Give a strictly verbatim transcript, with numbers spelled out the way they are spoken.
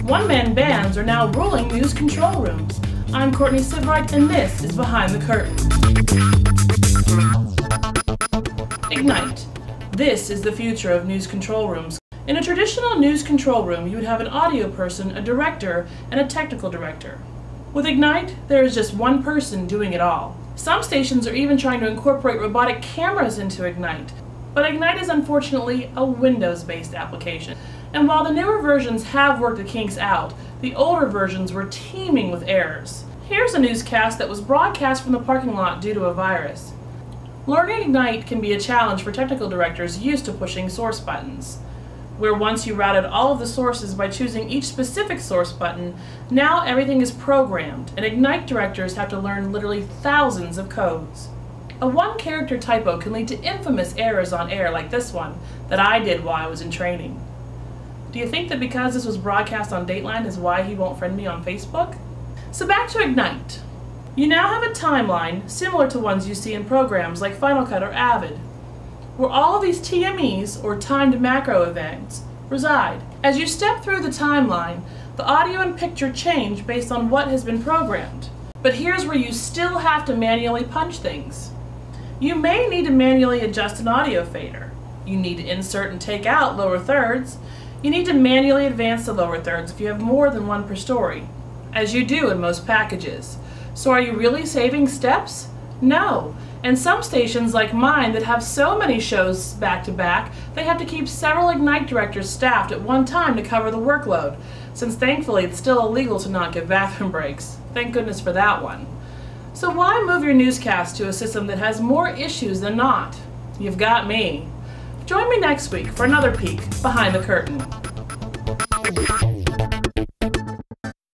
One-man bands are now ruling news control rooms. I'm Courtney Sivright, and this is Behind the Curtain. Ignite. This is the future of news control rooms. In a traditional news control room, you would have an audio person, a director, and a technical director. With Ignite, there is just one person doing it all. Some stations are even trying to incorporate robotic cameras into Ignite, but Ignite is unfortunately a Windows-based application. And while the newer versions have worked the kinks out, the older versions were teeming with errors. Here's a newscast that was broadcast from the parking lot due to a virus. Learning Ignite can be a challenge for technical directors used to pushing source buttons. Where once you routed all of the sources by choosing each specific source button, now everything is programmed, and Ignite directors have to learn literally thousands of codes. A one-character typo can lead to infamous errors on air like this one that I did while I was in training. Do you think that because this was broadcast on Dateline is why he won't friend me on Facebook? So back to Ignite. You now have a timeline similar to ones you see in programs like Final Cut or Avid, where all of these T M Es, or timed macro events, reside. As you step through the timeline, the audio and picture change based on what has been programmed. But here's where you still have to manually punch things. You may need to manually adjust an audio fader. You need to insert and take out lower thirds. You need to manually advance the lower thirds if you have more than one per story, as you do in most packages. So are you really saving steps? No. And some stations like mine that have so many shows back to back, they have to keep several Ignite directors staffed at one time to cover the workload, since thankfully it's still illegal to not give bathroom breaks. Thank goodness for that one. So why move your newscast to a system that has more issues than not? You've got me. Join me next week for another peek behind the curtain.